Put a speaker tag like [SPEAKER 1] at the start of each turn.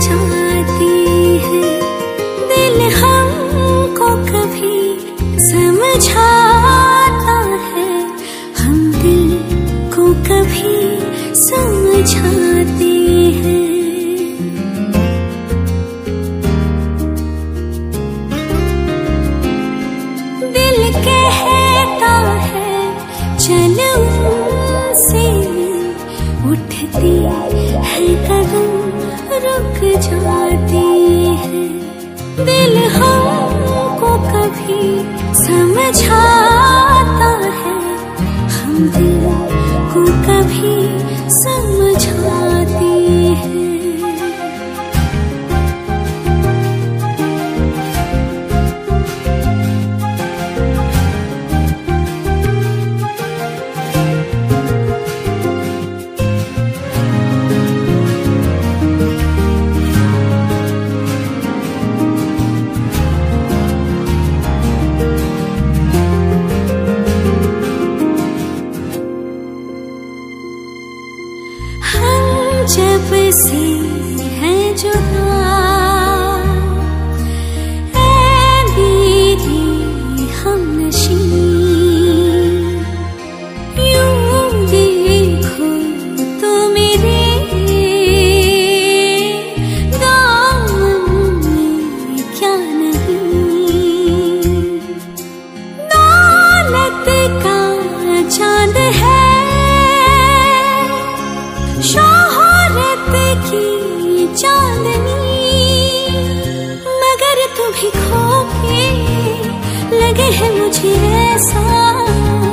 [SPEAKER 1] जाती है। दिल हमको कभी समझाता है, हम दिल को कभी समझाते हैं। दिल कहता है चल उनसे, उठती है कदम रुक जाती है। दिल हमको कभी समझाता है, हम दिल को कभी समझाते हैं। जब से है जुदा ऐ मेरी हमनशी, यूं देखो तो मेरे दामन में क्या नहीं। दौलत का चांद है, की चांदनी, मगर तू भी खो के लगे है मुझे ऐसा